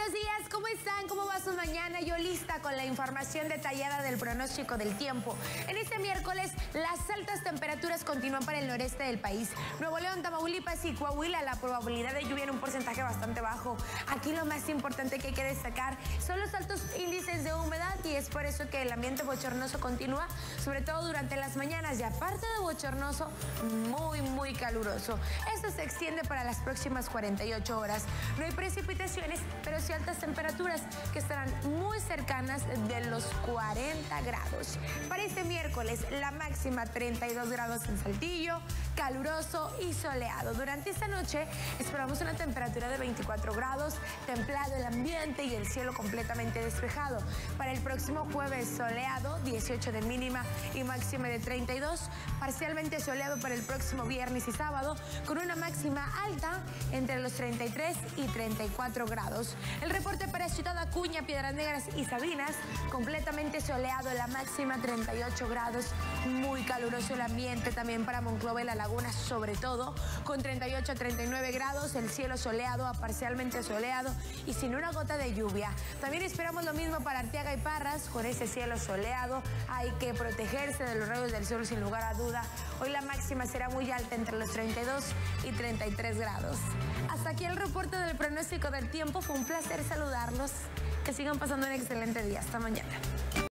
buenos días, ¿cómo están? ¿Cómo va su mañana? Yo lista con la información detallada del pronóstico del tiempo. En este miércoles, las altas temperaturas continúan para el noreste del país. Nuevo León, Tamaulipas y Coahuila, la probabilidad de lluvia en un porcentaje bastante bajo. Aquí lo más importante que hay que destacar son los altos índices de humedad y es por eso que el ambiente bochornoso continúa, sobre todo durante las mañanas y aparte de bochornoso, muy caluroso. Esto se extiende para las próximas 48 horas. No hay precipitaciones, pero sí altas temperaturas que estarán muy cercanas de los 40 grados. Para este miércoles, la máxima 32 grados en Saltillo, caluroso y soleado. Durante esta noche esperamos una temperatura de 24 grados, templado el ambiente y el cielo completamente despejado. Para el próximo jueves, soleado, 18 de mínima y máxima de 32, parcialmente soleado para el próximo viernes y sábado, con una máxima alta entre los 33 y 34 grados. El reporte para Ciudad Acuña, Piedras Negras y Sabinas, completamente soleado, la máxima 38 grados, muy caluroso el ambiente. También para Monclova y La Laguna, sobre todo, con 38 a 39 grados, el cielo soleado a parcialmente soleado y sin una gota de lluvia. También esperamos lo mismo para Arteaga y Parras, con ese cielo soleado. Hay que protegerse de los rayos del sol sin lugar a duda. Hoy la máxima será muy alta entre los 32 y 33 grados. Hasta aquí el reporte del pronóstico del tiempo. Fue un placer saludarlos. Que sigan pasando un excelente día. Hasta mañana.